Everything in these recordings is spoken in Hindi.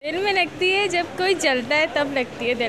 दिल में लगती है जब कोई जलता है तब लगती है दिल।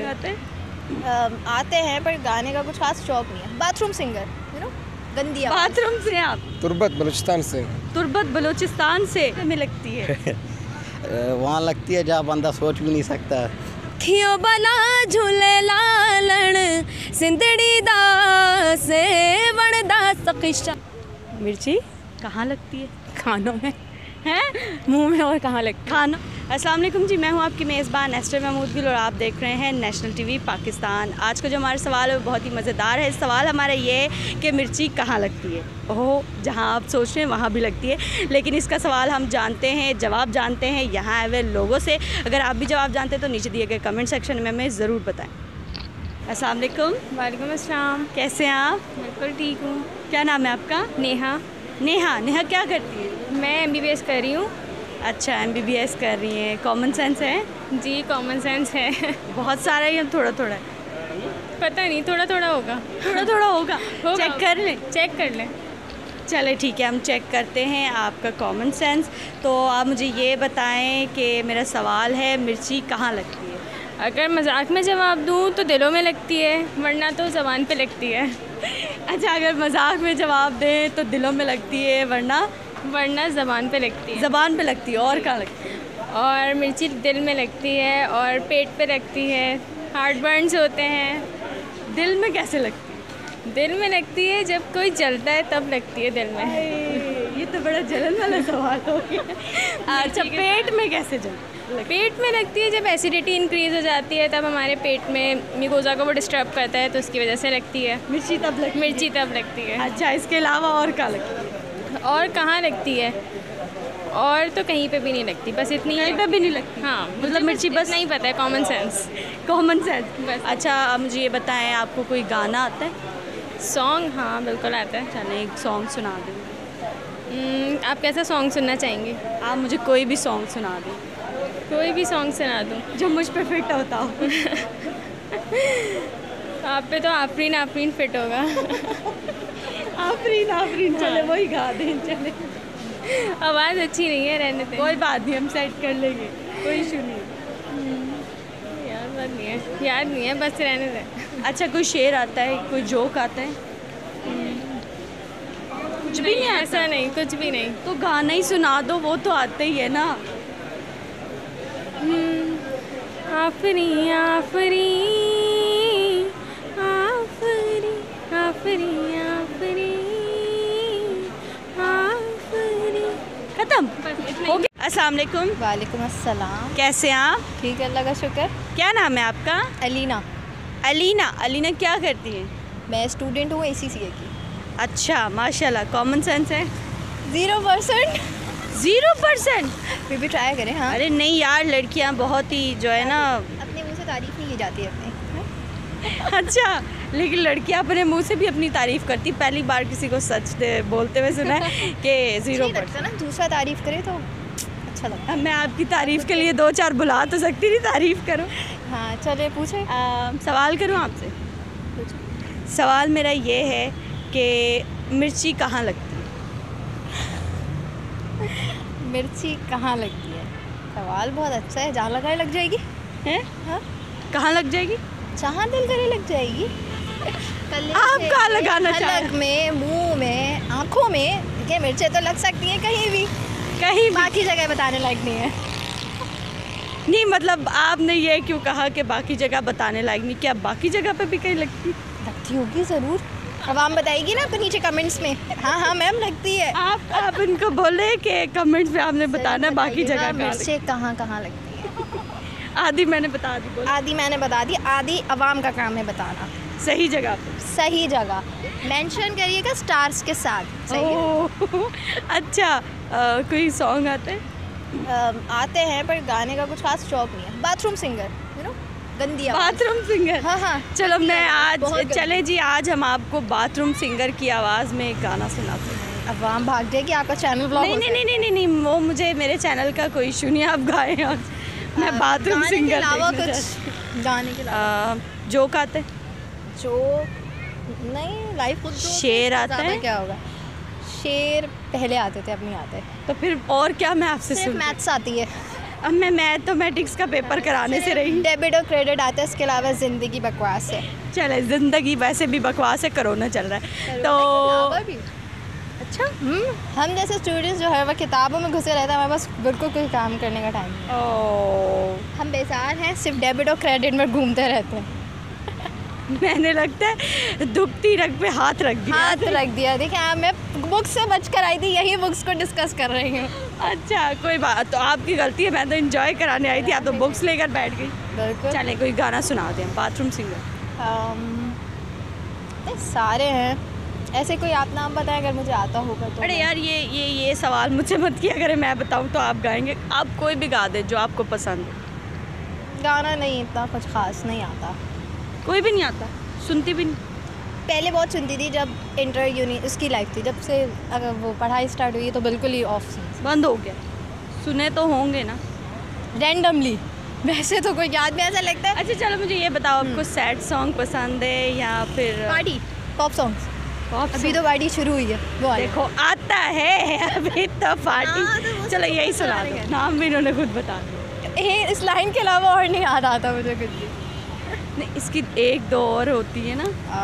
आते हैं पर गाने का कुछ खास शौक नहीं है। बाथरूम सिंगर, गंदी आवाज़। बाथरूम से आप? तुर्बत बलूचिस्तान से। तुर्बत बलूचिस्तान से में लगती है। वहाँ लगती है जहाँ बंदा सोच भी नहीं सकता। खियो बला झूले लालण सिंधड़ी दा से वणदा सखिशा। मिर्ची कहाँ लगती है? खानों में हैं? मुंह में और कहाँ लगती है? खाना। अस्सलाम वालेकुम जी, मैं हूँ आपकी मेज़बान एस्टर महमूद गिल और आप देख रहे हैं नेशनल टीवी पाकिस्तान। आज का जो हमारा सवाल है वो बहुत ही मज़ेदार है। सवाल हमारा ये है कि मिर्ची कहाँ लगती है। ओह, जहाँ आप सोच रहे हैं वहाँ भी लगती है, लेकिन इसका सवाल हम जानते हैं, जवाब जानते हैं यहाँ आए हुए लोगों से। अगर आप भी जवाब जानते हैं तो नीचे दिए गए कमेंट सेक्शन में हमें ज़रूर बताएँ। अस्सलाम वालेकुम। वालेकुम अस्सलाम। कैसे हैं आप? बिल्कुल ठीक हूँ। क्या नाम है आपका? नेहा। नेहा क्या करती है? मैं MBBS कर रही हूँ। अच्छा, MBBS कर रही हैं। कॉमन सेंस है? जी कॉमन सेंस है। बहुत सारा है या थोड़ा थोड़ा है? पता नहीं, थोड़ा थोड़ा होगा। थोड़ा थोड़ा होगा। चेक कर लें? चेक कर लें। चले ठीक है, हम चेक करते हैं आपका कॉमन सेंस। तो आप मुझे ये बताएं कि मेरा सवाल है, मिर्ची कहाँ लगती है? अगर मजाक में जवाब दूँ तो दिलों में लगती है, वरना तो ज़बान पे लगती है। अच्छा, अगर मजाक में जवाब दें तो दिलों में लगती है, वरना ज़बान पे लगती है। ज़बान पे लगती है। और कहाँ लगती है? और मिर्ची दिल में लगती है और पेट पे लगती है, हार्ट बर्न्स होते हैं। दिल में कैसे लगती है? दिल में लगती है जब कोई जलता है तब लगती है दिल में। ये तो बड़ा जलन वाला सवाल हो गया। अच्छा, पेट में कैसे जलती? पेट में लगती है जब एसिडिटी इंक्रीज़ हो जाती है, तब हमारे पेट में म्यूकोज़ा को वो डिस्टर्ब करता है, तो उसकी वजह से लगती है। मिर्ची तब लगती है। अच्छा, इसके अलावा और कहाँ लगती है? और कहाँ लगती है? और तो कहीं पे भी नहीं लगती, बस इतनी। कहीं पे भी नहीं लगती? हाँ, मतलब मिर्ची बस नहीं पता है। कॉमन सेंस बस। अच्छा, अब मुझे ये बताएं, आपको कोई गाना आता है? सॉन्ग? हाँ बिल्कुल आता है। चलें, एक सॉन्ग सुना दें। आप कैसा सॉन्ग सुनना चाहेंगे? आप मुझे कोई भी सॉन्ग सुना दें। कोई भी सॉन्ग सुना दूँ जो मुझ पे फिट होता हो। आप पे तो आफरीन फिट होगा। आफरीन चले, वही गा दें। चले, आवाज़ अच्छी नहीं है, रहने दें। कोई बात नहीं, हम सेट कर लेंगे, कोई इशू नहीं। याद नहीं है, बस रहने दें। अच्छा, कोई शेर आता है, कोई जोक आता है? कुछ भी नहीं? ऐसा नहीं, कुछ भी नहीं। तो गाना ही सुना दो, वो तो आते ही है ना। आफरी आफरी आफरी आफरी आफरी आफरी। खत्म बस इतना हो गया। अस्सलाम वालेकुम। वालेकुम अस्सलाम। कैसे हैं आप? ठीक है, अल्लाह का शुक्र। क्या नाम है आपका? अलीना। अलीना क्या करती हैं? मैं स्टूडेंट हूँ ACCA की। अच्छा, माशाल्लाह। कॉमन सेंस है? 0%। 0%? फिर भी ट्राई करें। हाँ, अरे नहीं यार, लड़कियां बहुत ही जो है ना। अपने मुँह से तारीफ नहीं की जाती है अपने। अच्छा, लेकिन लड़कियां अपने मुंह से भी अपनी तारीफ करती। पहली बार किसी को सच बोलते हुए सुना है कि 0%। ना, दूसरा तारीफ करे तो अच्छा लगता है। मैं आपकी तारीफ के लिए 2-4 बुला तो सकती थी, तारीफ करो। हाँ चले, पूछे। सवाल करूं आपसे? सवाल मेरा ये है कि मिर्ची कहाँ लगती है? मिर्ची कहाँ लगती है? सवाल बहुत अच्छा है। जहाँ लगाए लग जाएगी। हैं? हाँ, कहाँ लग जाएगी? जहाँ दिल करे लग जाएगी। आप कहाँ लगाना चाह रहे हलक में, मुंह में, आँखों में। देखिए, मिर्चें तो लग सकती हैं कहीं भी, कहीं बाकी जगह बताने लायक नहीं है। नहीं, मतलब आपने ये क्यों कहा कि बाकी जगह बताने लायक नहीं? क्या बाकी जगह पे भी कहीं लगती होगी ज़रूर। अब आप बताएगी ना तो नीचे कमेंट्स में। हाँ मैम, लगती है। आप इनको बोले कि कमेंट्स में आपने बताना बाकी जगह का। मिर्चें कहाँ कहाँ लगती है? आधी मैंने बता दी। बोल, आधी मैंने बता दी। आधी अवाम का काम है बताना। सही जगह पे। सही जगह मेंशन करिएगा स्टार्स के साथ। सही है? ओह, अच्छा, कोई सॉन्ग आते हैं? आते हैं पर गाने का कुछ खास शौक नहीं है। बाथरूम सिंगर, गंदी आवाज़। Bathroom singer? हाँ। चलो, मैं आज बहुत चले जी, आज हम आपको बाथरूम सिंगर की आवाज़ में एक गाना सुनाते हैं। अवाम भाग जाएगी, आपका चैनल ब्लॉक। नहीं, वो मुझे, मेरे चैनल का कोई इशू नहीं, आप गाएं। और मैं बाथरूम सिंगर के अलावा कुछ गाने के अलावा जोक आते हैं? जो नहीं, लाइफ खुद शेर आता है? क्या होगा? शेर पहले आते थे, अब नहीं आते। तो फिर और क्या मैं आपसे सिर्फ सुन? मैथ्स आती है। अब मैं मैथमेटिक्स का पेपर कराने से रही। डेबिट और क्रेडिट आता है, इसके अलावा ज़िंदगी बकवास है। चले, ज़िंदगी वैसे भी बकवास है, कोरोना चल रहा है तो अच्छा। हम जैसे स्टूडेंट्स जो हर वक्त किताबों में घुसे रहते हैं, हमारे पास बिल्कुल कोई काम करने का टाइम नहीं है। ओ, हम बेजार हैं, सिर्फ डेबिट और क्रेडिट में घूमते रहते हैं। मैंने लगता है दुखती रग पे हाथ रख दिया। हाथ रख दिया। देखिए मैं बुक्स से बच कर आई थी, यही बुक्स को डिस्कस कर रही हूँ। अच्छा, कोई बात, तो आपकी गलती है, मैं तो एंजॉय कराने आई थी, आप तो बुक्स लेकर बैठ गई। बिल्कुल। चले कोई गाना सुना दें, बाथरूम सिंगर। सारे हैं, ऐसे कोई आप नाम बताएं अगर मुझे आता होगा तो। अरे यार ये सवाल मुझसे मत किया, अगर मैं बताऊँ तो आप गाएंगे। आप कोई भी गा दे जो आपको पसंद है। गाना नहीं, इतना कुछ खास नहीं आता। कोई भी नहीं आता, सुनती भी नहीं? पहले बहुत सुनती थी जब इंटर यूनी उसकी लाइफ थी, जब से अगर वो पढ़ाई स्टार्ट हुई तो बिल्कुल ही ऑफ सी बंद हो गया। सुने तो होंगे ना रैंडमली, वैसे तो कोई याद में ऐसा लगता है। अच्छा चलो मुझे ये बताओ, आपको सैड सॉन्ग पसंद है या फिर पार्टी पॉप सॉन्ग्स? पॉप अभी तो पार्टी शुरू हुई है, वो वाले। देखो आता है अभी तो पार्टी। हाँ, तो वो चलो यही सुना दो, नाम भी इन्होंने खुद बता दिया। इस लाइन के अलावा और नहीं याद आता मुझे कुछ भी। नहीं, इसकी एक दो और होती है ना।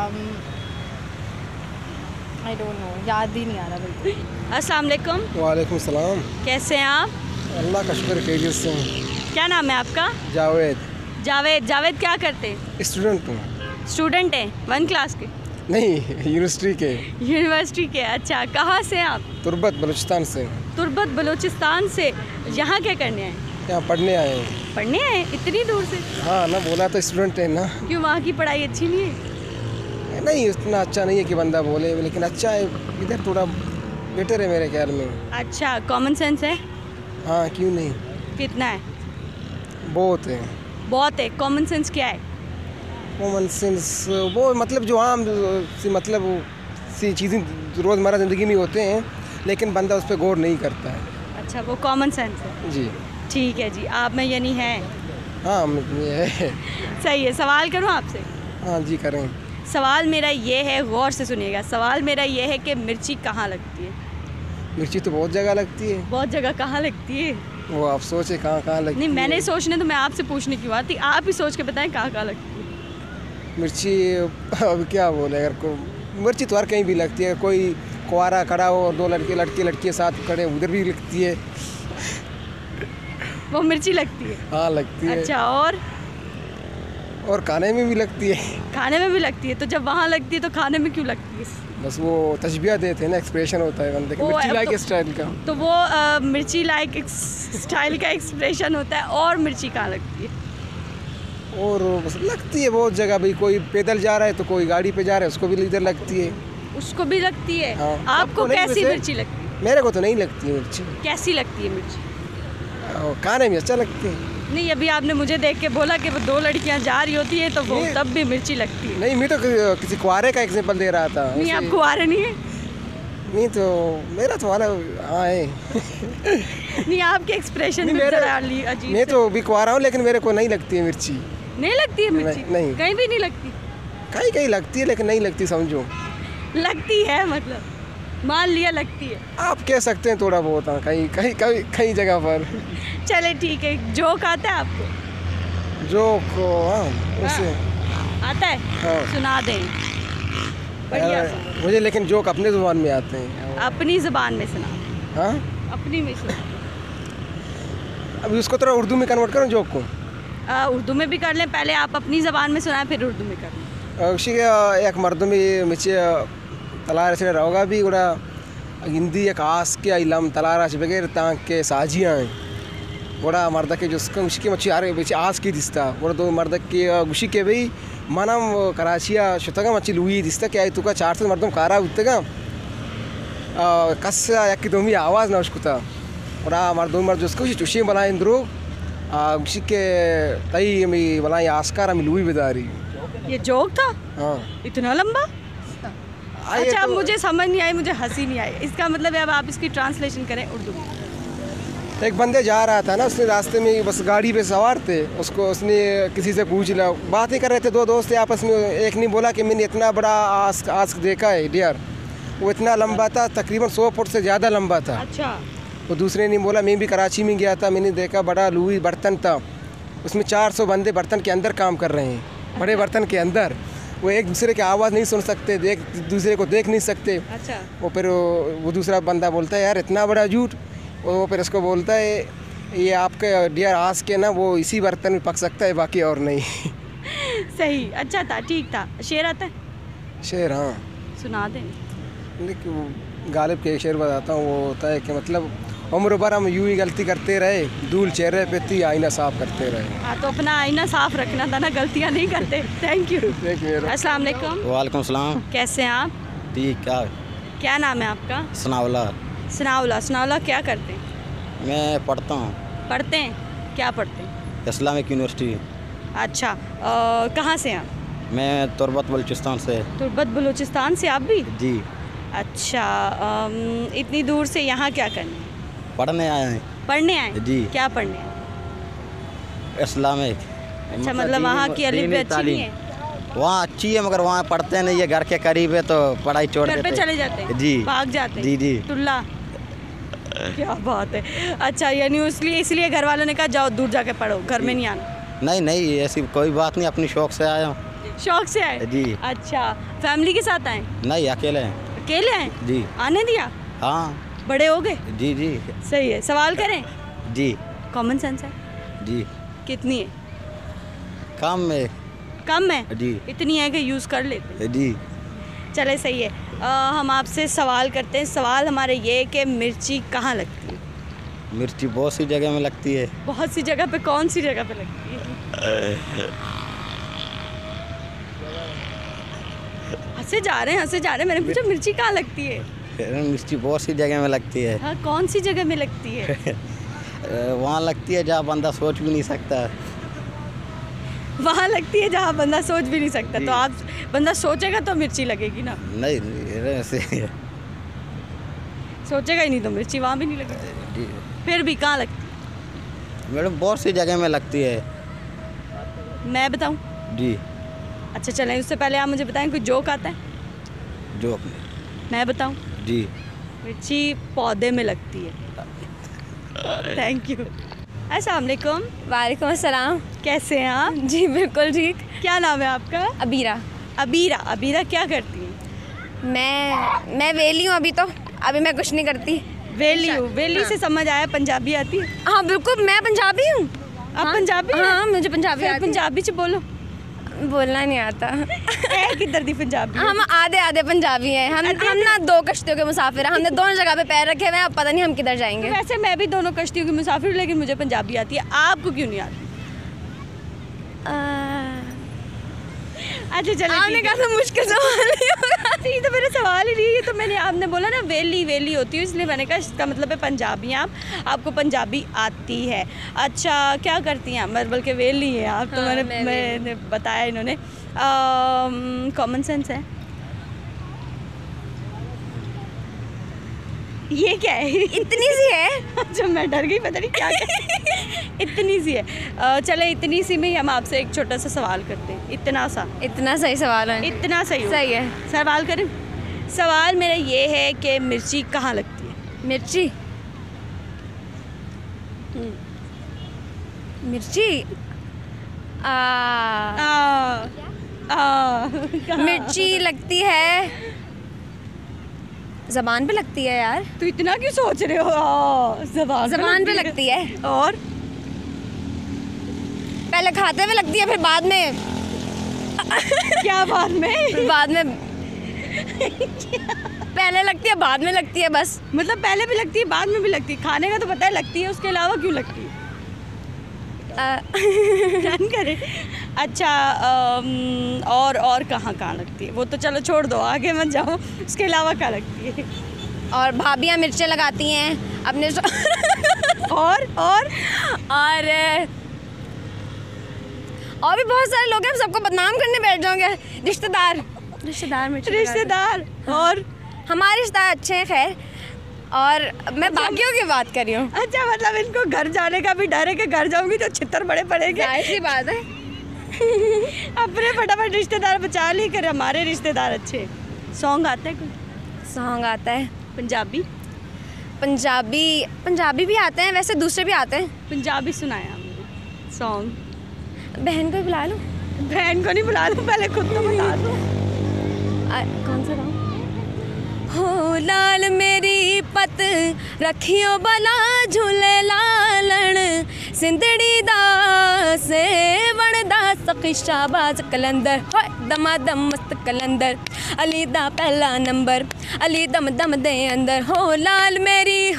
आई डोंट नो, याद ही नहीं आ रहा बिल्कुल। अस्सलाम वालेकुम। वालेकुम सलाम। कैसे हैं आप? अल्लाह का शुक्र, खैरियत से हूँ। क्या नाम है आपका? जावेद। जावेद क्या करते हैं? स्टूडेंट हूँ। स्टूडेंट हैं, 1 क्लास के? नहीं, यूनिवर्सिटी के। यूनिवर्सिटी के, अच्छा। कहाँ से हैं आप? तुर्बत बलूचिस्तान से। तुर्बत बलूचिस्तान से। यहाँ क्या करने आए? यहाँ पढ़ने आए हैं। पढ़ने आए इतनी दूर से? हाँ ना, बोला तो स्टूडेंट है ना। क्यों, वहाँ की पढ़ाई अच्छी नहीं है? नहीं, उतना अच्छा नहीं है कि बंदा बोले, लेकिन अच्छा है, इधर थोड़ा बेटर है मेरे ख्याल में। अच्छा, कॉमन सेंस है? हाँ, क्यों नहीं। कितना है? बहुत है। बहुत है। कॉमन सेंस क्या है? कॉमन सेंस वो मतलब जो आम सी मतलब सी चीज़ें रोज़मर्रा ज़िंदगी में होते हैं, लेकिन बंदा उस पर गौर नहीं करता है। अच्छा, वो कॉमन सेंस है। जी ठीक है जी, आप में यानी है। हाँ, ये है। सही है। सवाल करूँ आपसे? हाँ जी, करें। सवाल मेरा ये है, गौर से सुनिएगा। सवाल मेरा ये है कि मिर्ची कहाँ लगती है? मिर्ची तो बहुत जगह लगती है। बहुत जगह कहाँ लगती है? वो आप सोचे कहाँ कहाँ लगती नहीं, है। मैंने सोचने तो मैं आपसे पूछने की बात थी, आप ही सोच के बताएं कहाँ कहाँ लगती है। मिर्ची अब क्या बोले, अगर को मिर्ची तो हर कहीं भी लगती है। कोई कुंवारा खड़ा हो और 2 लड़के साथ खड़े, उधर भी लगती है। वो मिर्ची लगती है? हाँ, लगती है। अच्छा, और खाने में भी लगती है। खाने में भी लगती है? तो जब वहाँ लगती है तो खाने में क्यों लगती है? बस वो तशबिया देते हैं ना, एक्सप्रेशन होता है बंदे का, मिर्ची लाइक स्टाइल का। तो वो मिर्ची लाइक स्टाइल का एक्सप्रेशन होता है। और मिर्ची कहाँ लगती है? और बस लगती है बहुत जगह भाई। कोई पैदल जा रहा है तो कोई गाड़ी पे जा रहा है, उसको भी इधर लगती है। उसको भी लगती है? हाँ, आपको नहीं कैसी वैसे। मिर्ची लगती है? मेरे को तो नहीं लगती है मिर्ची। कैसी लगती है मिर्ची? खाने में अच्छा लगती है। नहीं, अभी आपने मुझे देख के बोला कि वो 2 लड़कियां जा रही होती है तो वो नहीं। तब भी मिर्ची लगती है। नहीं, मैं तो किसी कुआरे का एग्जांपल दे रहा था। नहीं, ऐसे- आप कुंवारे नहीं है? नहीं तो मेरा तो वाला हाँ है। नहीं, आपके एक्सप्रेशन नहीं, में मेरे- जरा अजीब मैं से। तो भी कुआरा हूँ, लेकिन मेरे को नहीं लगती है मिर्ची। नहीं लगती है मिर्ची? नहीं। कहीं भी नहीं लगती? कहीं कहीं लगती है, लेकिन नहीं लगती समझो। लगती है मतलब? मान लिया लगती है। आप कह सकते हैं थोड़ा बहुत। हाँ, कहीं कहीं कहीं कहीं जगह पर। चले ठीक है। जोक आता है आपको? जो को हाँ उसे आता है? हाँ। सुना दें। बढ़िया सा। मुझे लेकिन जोक अपने ज़ुबान में आते हैं। अपनी ज़ुबान में सुना। हाँ, अपनी में सुना। अभी उसको थोड़ा उर्दू में कन्वर्ट करूँ जोक को। उर्दू में भी कर लें, पहले आप अपनी ज़बान में सुनाएं फिर उर्दू में कर लें। उसी एक मर्दमी मिचे तलार से रहोगा भी उड़ा हिंदी एक आस के इलम तलारा से बगैर तांग के साजियाँ हैं बड़ा मर्द के जो उसके मच्छी आ रहे बेचे आस की दिस्ता बड़ा 2 मर्द के गुशी के भाई मनम कराचिया शुतगा मच्छी लुई दिस्ता क्या तुका 400 मर्दम कारा उतगा कस यकी दोमी आवाज़ ना उसकुता और मर्द जो उसको चुशी बनाए इंद्रो गुशी के तई मी बनाई आस्कार मी लुई बिदारी। ये जोक था? हाँ, इतना लंबा? आइए अच्छा, तो- मुझे समझ नहीं आई, मुझे हंसी नहीं आई। इसका मतलब है, अब आप इसकी ट्रांसलेशन करें उर्दू में। एक बंदे जा रहा था ना, उसने रास्ते में बस गाड़ी पे सवार थे, उसको उसने किसी से पूछ लिया, बातें कर रहे थे 2 दोस्त थे आपस में। एक ने बोला कि मैंने इतना बड़ा आस्क देखा है डियर, वो इतना लंबा था, तकरीबन 100 फुट से ज़्यादा लंबा था। अच्छा। वो दूसरे ने बोला, मैं भी कराची में गया था, मैंने देखा बड़ा लूई बर्तन था, उसमें 400 बंदे बर्तन के अंदर काम कर रहे हैं, बड़े बर्तन के अंदर। वो एक दूसरे की आवाज़ नहीं सुन सकते, दूसरे को देख नहीं सकते। अच्छा। वो फिर वो दूसरा बंदा बोलता है, यार इतना बड़ा झूठ। वो फिर उसको बोलता है, ये आपके डियर आस के ना वो इसी बर्तन में पक सकता है, बाकी और नहीं। सही, अच्छा था, ठीक था। शेर आता है? शेर, हाँ सुना दें। लेकिन गालिब के शेर बताता हूँ। वो होता है कि मतलब उम्र भर हम यूं ही गलती करते रहे, धूल चेहरे पे थी, आईना साफ करते रहे। हाँ, तो अपना आईना साफ रखना था ना, गलतियाँ नहीं करते। Thank you. अस्सलाम वालेकुम। वालेकुम सलाम। कैसे हैं आप? ठीक है। क्या नाम है आपका? सनावला। सनाउल्लाह। सनाउल्लाह क्या करते हैं? मैं पढ़ता हूँ। पढ़ते हैं? क्या पढ़ते हैं? Islamic university. अच्छा, कहाँ से हैं आप? मैं तुर्बत बलूचिस्तान से। तुर्बत बलूचिस्तान से आप भी? जी। अच्छा, इतनी दूर से यहाँ क्या करने? पढ़ने आए हैं। पढ़ने आए? जी। क्या पढ़ने आए? इस्लामिक। अच्छा, मतलब वहाँ की अलिफ भी अच्छी नहीं है? वहाँ अच्छी है, मगर वहाँ पढ़ते नहीं है, घर के करीब है तो पढ़ाई छोड़ देते। घर पे चले जाते हैं? जी। भाग जाते हैं? जी जी। टुल्ला। क्या बात है। अच्छा, यानी इसलिए घर वालों ने कहा जाओ दूर जाके पढ़ो, घर में नहीं आना? नहीं, ऐसी कोई बात नहीं, अपनी शौक से आया हूँ। शौक से आए? जी। अच्छा, फैमिली के साथ आए? नहीं, अकेले हैं। अकेले आए? जी। आने दिया? हाँ। बड़े हो गए? जी जी। सही है। सवाल करें? जी। कॉमन सेंस है? जी। कितनी है? काम में। कम है? जी। इतनी है कि यूज़ कर लेते हैं? जी। चले, सही है। हम आपसे सवाल करते हैं। सवाल हमारे ये है कि मिर्ची कहाँ लगती है? मिर्ची बहुत सी जगह में लगती है। बहुत सी जगह पे? कौन सी जगह पे लगती है? हंसे जा रहे हैं। मैंने पूछा मिर्ची कहाँ लगती है? मिर्ची बहुत सी जगह में लगती है। हाँ, कौन सी जगह में लगती है? वहाँ लगती है जहाँ बंदा सोच भी नहीं सकता। वहाँ लगती है जहाँ बंदा सोच भी नहीं सकता। तो आप बंदा सोचेगा तो मिर्ची लगेगी ना? नहीं, ऐसे सोचेगा ही नहीं तो मिर्ची वहाँ भी नहीं लगेगी। जी। फिर भी कहाँ लगती है? मैडम बहुत सी जगह में लगती है। मैं बताऊँ? जी। अच्छा, चलें, उससे पहले आप मुझे बताएं, कोई जोक आता है? जो मैं बताऊँ? जी। मिर्ची पौधे में लगती है। Thank you. अस्सलाम वालेकुम। वालेकुम अस्सलाम। कैसे हैं आप? जी बिल्कुल ठीक। क्या नाम है आपका? अबीरा। अबीरा क्या करती हैं? मैं वेली हूँ अभी मैं कुछ नहीं करती। वेली से समझ आया, पंजाबी आती है? हाँ बिल्कुल, मैं पंजाबी हूँ। आप पंजाबी? हाँ, मुझे पंजाबी आती है। पंजाबी च बोलो। बोलना नहीं आता। किधर दी पंजाबी? हम आधे पंजाबी हैं। हम ना 2 कश्तियों के मुसाफिर हैं। हमने दोनों जगह पे पैर रखे हुए हैं, अब पता नहीं हम किधर जाएंगे। तो वैसे मैं भी दोनों कश्तियों की मुसाफिर हूँ, लेकिन मुझे पंजाबी आती है। आपको क्यों नहीं आती? अच्छा, चलो, आपने कहा था मुश्किल सवाल नहीं होगा। ये तो मेरा सवाल ही नहीं। ये तो आपने बोला ना वेली होती है, इसलिए मैंने कहा इसका मतलब है पंजाबी हैं आप, आपको पंजाबी आती है। अच्छा, क्या करती हैं आप? बल्कि वेली हैं आप। तो मैंने बताया इन्होंने। कॉमन सेंस है? ये क्या है? इतनी सी है। अच्छा, मैं डर गई, पता नहीं क्या इतनी सी है। चले, इतनी सी में ही हम आपसे एक छोटा सा सवाल करते हैं। इतना सही सवाल है। इतना सही है। सवाल करें? सवाल मेरा ये है कि मिर्ची कहाँ लगती है? मिर्ची मिर्ची लगती है, ज़बान पे लगती है यार। तो इतना क्यों सोच रहे हो? ज़बान पे लगती है। और पहले खाते हुए लगती है, फिर बाद में क्या? बाद में पहले लगती है, बाद में लगती है, बस। मतलब पहले भी लगती है, बाद में भी लगती है। खाने का तो पता है लगती है, उसके अलावा क्यों लगती है? डन करें। अच्छा, और कहाँ लगती है? वो तो चलो छोड़ दो, आगे मत जाओ। उसके अलावा क्या लगती है? और भाभियाँ मिर्चें लगाती हैं अपने और भी बहुत सारे लोग हैं, हम सबको बदनाम करने बैठ जाओगे। रिश्तेदार और हमारे रिश्तेदार अच्छे हैं, खैर। और मैं बाकियों की बात कर रही हूँ। अच्छा, मतलब इनको घर जाने का भी डर है कि घर जाऊंगी तो छितर बड़े पड़ेंगे। ऐसी बात है। अपने फटाफट रिश्तेदार बचा ली कर, हमारे रिश्तेदार अच्छे। सॉन्ग आता है कोई? सॉन्ग आता है पंजाबी? पंजाबी भी आते हैं, वैसे दूसरे भी आते हैं। पंजाबी सुनाया मुझे सॉन्ग। बहन को बुला लो। बहन को नहीं बुला दो, पहले खुद तो बता दो। कौन सा गाऊँ? हो लाल मेरी पत रखियो बला झूले लालण सिंधड़ी दा सेवण दा सखी शाबाज कलंदर होए दमादम मस्त कलंदर अली दा पहला नंबर अली दम दम दे अंदर हो लाल मेरी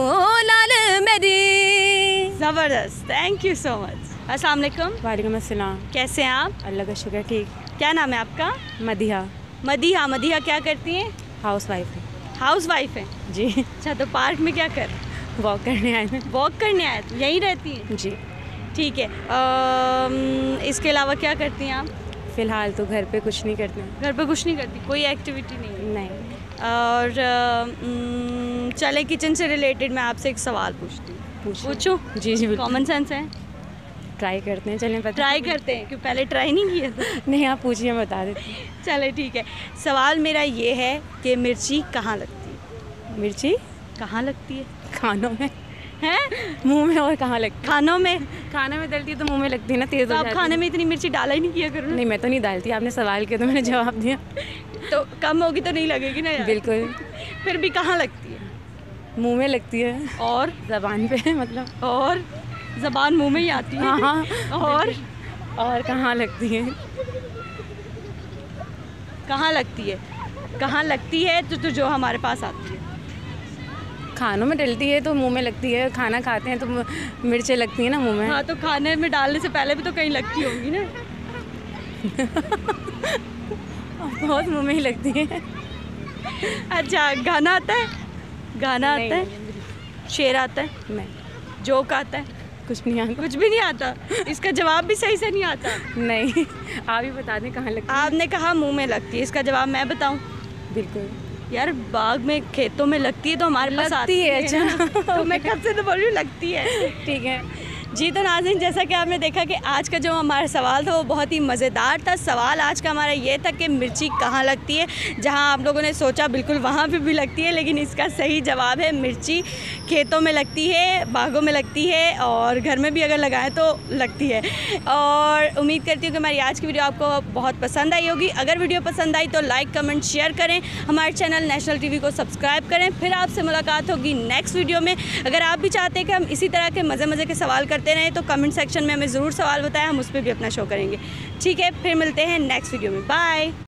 ज़बरदस्त, थैंक यू सो मच। अस्सलाम वालेकुम। वालेकुम अस्सलाम। कैसे हैं आप? अल्लाह का शुक्र ठीक। क्या नाम है आपका? मदिहा। मदिहा क्या करती हैं? हाउस वाइफ है हाउस वाइफ है जी। अच्छा, तो पार्क में क्या कर? वॉक करने आए हैं। वॉक करने आए थे, यहीं रहती हैं? जी। ठीक है। इसके अलावा क्या करती हैं आप? फ़िलहाल तो घर पे कुछ नहीं करते हैं। घर पे कुछ नहीं करती, कोई एक्टिविटी नहीं? नहीं। और चले किचन से रिलेटेड मैं आपसे एक सवाल पूछती हूँ। पूछूं? जी जी बिल्कुल। कॉमन सेंस है? ट्राई करते हैं, चलें पता। ट्राई करते हैं, क्यों पहले ट्राई नहीं किया था? नहीं, आप पूछिए, मैं बता देती हूँ। चले ठीक है। सवाल मेरा ये है कि मिर्ची कहाँ लगती है? मिर्ची कहाँ लगती है? खानों में हैं? मुंह में, और कहाँ लगती खानों में? है? खाने में डलती है तो मुंह में लगती है ना, तेज़ तो हो आप जाती खाने है। में इतनी मिर्ची डाला ही नहीं किया करो ना। नहीं, मैं तो नहीं डालती, आपने सवाल किया तो मैंने जवाब दिया। तो कम होगी तो नहीं लगेगी ना यार। बिल्कुल। फिर भी कहाँ लगती है? मुंह में लगती है, और ज़बान पे मतलब। और ज़बान मुंह में ही आती है। हाँ। और कहाँ लगती है? कहाँ लगती है? कहाँ लगती है तो जो हमारे पास आती है। खानों में डलती है तो मुंह में लगती है, खाना खाते हैं तो मिर्चें लगती हैं ना मुंह में। हाँ, तो खाने में डालने से पहले भी तो कहीं लगती होंगी ना। बहुत मुंह में ही लगती है। अच्छा, गाना आता है? गाना नहीं, आता है? शेर आता है? नहीं, जोक आता है? कुछ नहीं आता। कुछ भी नहीं आता? इसका जवाब भी सही से नहीं आता? नहीं, आप ही बता दें कहाँ लगती है। आपने कहा मुंह में लगती है, इसका जवाब मैं बताऊं? बिल्कुल। यार, बाग में खेतों में लगती है तो हमारे पास लगती आती है, अच्छा। तो मैं कब से तो बोल रही हूँ लगती है। ठीक है जी। तो नाज़रीन, जैसा कि आपने देखा कि आज का जो हमारा सवाल था वो बहुत ही मज़ेदार था। सवाल आज का हमारा ये था कि मिर्ची कहाँ लगती है। जहाँ आप लोगों ने सोचा बिल्कुल वहाँ पे भी लगती है, लेकिन इसका सही जवाब है मिर्ची खेतों में लगती है, बागों में लगती है, और घर में भी अगर लगाएं तो लगती है। और उम्मीद करती हूँ कि हमारी आज की वीडियो आपको बहुत पसंद आई होगी। अगर वीडियो पसंद आई तो लाइक, कमेंट, शेयर करें। हमारे चैनल नेशनल टीवी को सब्सक्राइब करें। फिर आपसे मुलाकात होगी नेक्स्ट वीडियो में। अगर आप भी चाहते हैं कि हम इसी तरह के मज़े के सवाल करते रहें तो कमेंट सेक्शन में हमें ज़रूर सवाल बताएं, हम उस पर भी अपना शो करेंगे। ठीक है, फिर मिलते हैं नेक्स्ट वीडियो में। बाय।